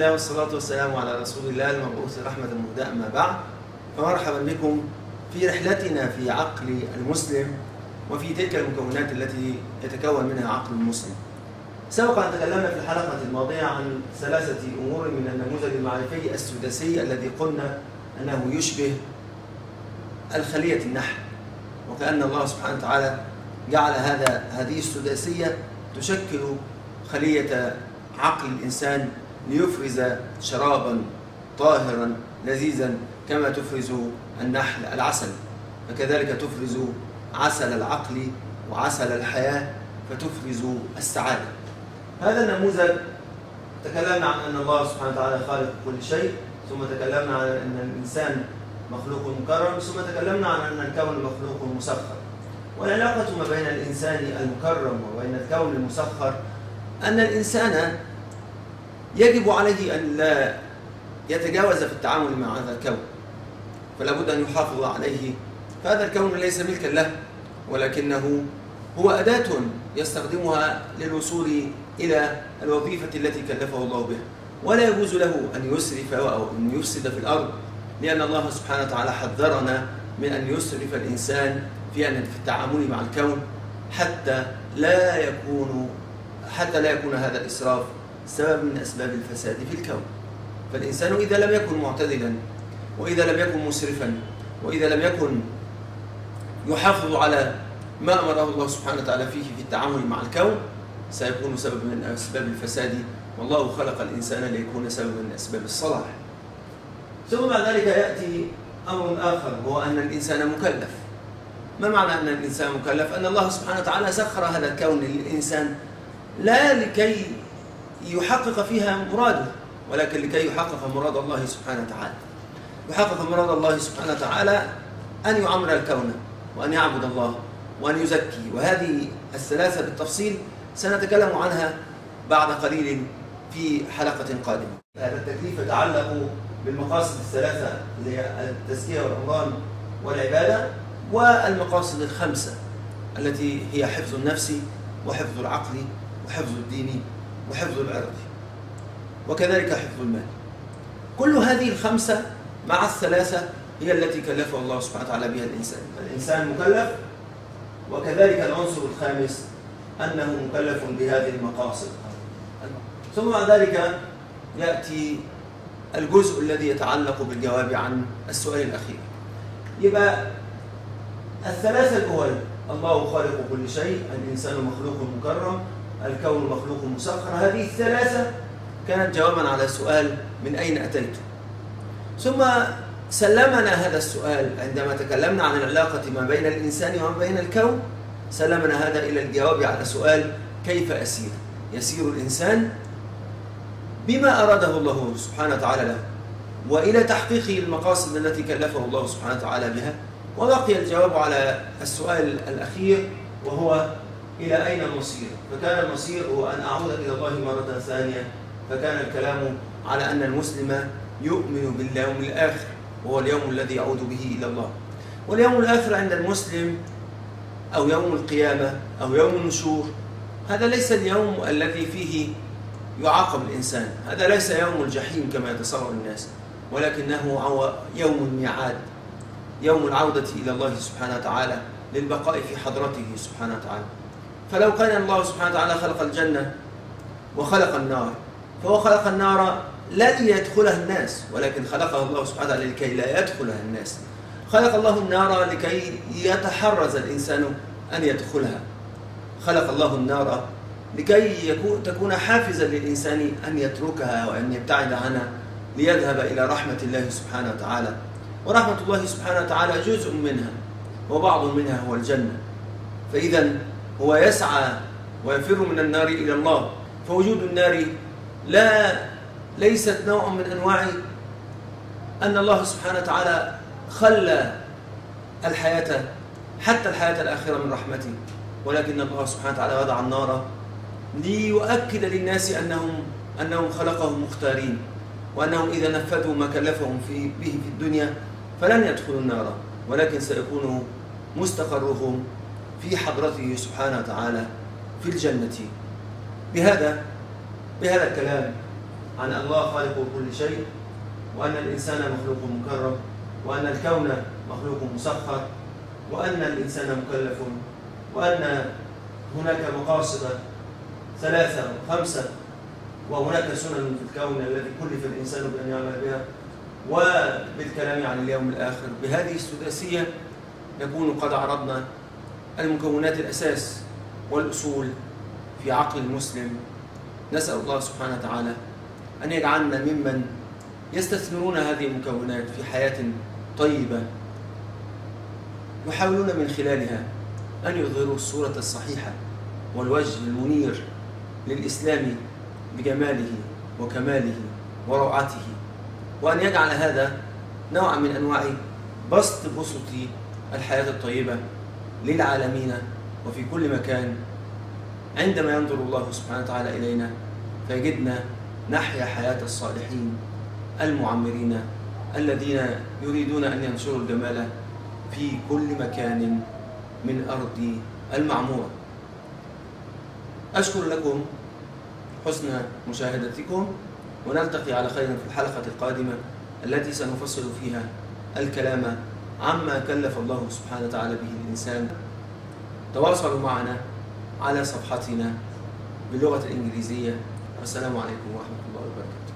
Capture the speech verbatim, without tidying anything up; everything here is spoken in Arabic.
الله والصلاة والسلام على رسول الله المبعوث رحمة مهداة، أما بعد، فمرحبا بكم في رحلتنا في عقل المسلم وفي تلك المكونات التي يتكون منها عقل المسلم. سبق أن تكلمنا في الحلقة الماضية عن ثلاثة أمور من النموذج المعرفي السداسي الذي قلنا أنه يشبه الخلية النحل، وكأن الله سبحانه وتعالى جعل هذا هذه السداسية تشكل خلية عقل الإنسان ليفرز شرابا طاهرا لذيذا كما تفرز النحل العسل، فكذلك تفرز عسل العقل وعسل الحياة فتفرز السعادة. هذا النموذج تكلمنا عن أن الله سبحانه وتعالى خالق كل شيء، ثم تكلمنا عن أن الإنسان مخلوق مكرم، ثم تكلمنا عن أن الكون مخلوق مسخر. والعلاقة ما بين الإنسان المكرم وبين الكون المسخر أن الإنسان يجب عليه أن لا يتجاوز في التعامل مع هذا الكون، فلا بد أن يحافظ عليه. فهذا الكون ليس ملكا له، ولكنه هو أداة يستخدمها للوصول إلى الوظيفة التي كلفه الله بها، ولا يجوز له أن يسرف أو أن يفسد في الأرض، لأن الله سبحانه وتعالى حذرنا من أن يسرف الإنسان في أن في التعامل مع الكون حتى لا يكون حتى لا يكون هذا الإسراف سبب من أسباب الفساد في الكون. فالإنسان إذا لم يكن معتدلا، وإذا لم يكن مسرفا، وإذا لم يكن يحافظ على ما أمره الله سبحانه وتعالى فيه في التعامل مع الكون، سيكون سبب من أسباب الفساد، والله خلق الإنسان ليكون سببا من أسباب الصلاح. ثم بعد ذلك يأتي أمر آخر، هو أن الإنسان مكلف. ما معنى أن الإنسان مكلف؟ أن الله سبحانه وتعالى سخر هذا الكون للإنسان لا لكي يحقق فيها مراده، ولكن لكي يحقق مراد الله سبحانه وتعالى. يحقق مراد الله سبحانه وتعالى أن يعمر الكون، وأن يعبد الله، وأن يزكي. وهذه الثلاثة بالتفصيل سنتكلم عنها بعد قليل في حلقة قادمة. هذا التكليف يتعلق بالمقاصد الثلاثة اللي هي التزكية والعمران والعبادة، والمقاصد الخمسة التي هي حفظ النفس وحفظ العقل وحفظ الدين وحفظ العرض، وكذلك حفظ المال. كل هذه الخمسة مع الثلاثة هي التي كلفه الله سبحانه وتعالى بها الإنسان. الإنسان مكلف، وكذلك العنصر الخامس أنه مكلف بهذه المقاصد. ثم بعد ذلك يأتي الجزء الذي يتعلق بالجواب عن السؤال الأخير. يبقى الثلاثة الأول: الله خالق كل شيء، الإنسان مخلوق مكرم، الكون مخلوق مسخر. هذه الثلاثة كانت جوابا على سؤال من أين أتيت. ثم سلمنا هذا السؤال عندما تكلمنا عن العلاقة ما بين الإنسان وما بين الكون، سلمنا هذا إلى الجواب على سؤال: كيف أسير؟ يسير الإنسان بما أراده الله سبحانه وتعالى له، وإلى تحقيق المقاصد التي كلفه الله سبحانه وتعالى بها. وبقي الجواب على السؤال الأخير، وهو إلى أين المصير؟ فكان المصير هو أن أعود إلى الله مرة ثانية. فكان الكلام على أن المسلم يؤمن باليوم الآخر، وهو اليوم الذي يعود به إلى الله. واليوم الآخر عند المسلم أو يوم القيامة أو يوم النشور، هذا ليس اليوم الذي فيه يعاقب الإنسان، هذا ليس يوم الجحيم كما يتصور الناس، ولكنه يوم الميعاد، يوم العودة إلى الله سبحانه وتعالى للبقاء في حضرته سبحانه وتعالى. فلو كان الله سبحانه وتعالى خلق الجنة وخلق النار، فهو خلق النار لا ليدخلها الناس، ولكن خلقها الله سبحانه وتعالى لكي لا يدخلها الناس. خلق الله النار لكي يتحرز الإنسان أن يدخلها. خلق الله النار لكي يكون تكون حافزا للإنسان أن يتركها وأن يبتعد عنها ليذهب إلى رحمة الله سبحانه وتعالى. ورحمة الله سبحانه وتعالى جزء منها، وبعض منها هو الجنة. فإذا هو يسعى ويفر من النار إلى الله. فوجود النار لا ليست نوع من أنواع أن الله سبحانه وتعالى خلى الحياة حتى الحياة الآخرة من رحمته، ولكن الله سبحانه وتعالى وضع النار ليؤكد للناس أنهم أنهم خلقهم مختارين، وأنهم إذا نفذوا ما كلفهم في به في الدنيا فلن يدخلوا النار، ولكن سيكون مستقرهم في حضرته سبحانه وتعالى في الجنة. بهذا بهذا الكلام عن الله خالق كل شيء، وأن الإنسان مخلوق مكرم، وأن الكون مخلوق مسخر، وأن الإنسان مكلف، وأن هناك مقاصد ثلاثة وخمسة، وهناك سنن في الكون التي كلف الإنسان بأن يعمل بها، وبالكلام عن اليوم الآخر. بهذه السداسية نكون قد عرضنا المكونات الأساس والأصول في عقل المسلم. نسأل الله سبحانه وتعالى أن يجعلنا ممن يستثمرون هذه المكونات في حياة طيبة، يحاولون من خلالها أن يظهروا الصورة الصحيحة والوجه المنير للإسلام بجماله وكماله وروعته، وأن يجعل هذا نوع من أنواع بسط بسط الحياة الطيبة للعالمين وفي كل مكان. عندما ينظر الله سبحانه وتعالى إلينا فيجدنا نحيا حياة الصالحين المعمرين الذين يريدون أن ينشروا الجمال في كل مكان من أرض المعمورة. أشكر لكم حسن مشاهدتكم، ونلتقي على خير في الحلقة القادمة التي سنفصل فيها الكلام عما كلف الله سبحانه وتعالى به الإنسان. تواصلوا معنا على صفحتنا باللغة الإنجليزية. والسلام عليكم ورحمة الله وبركاته.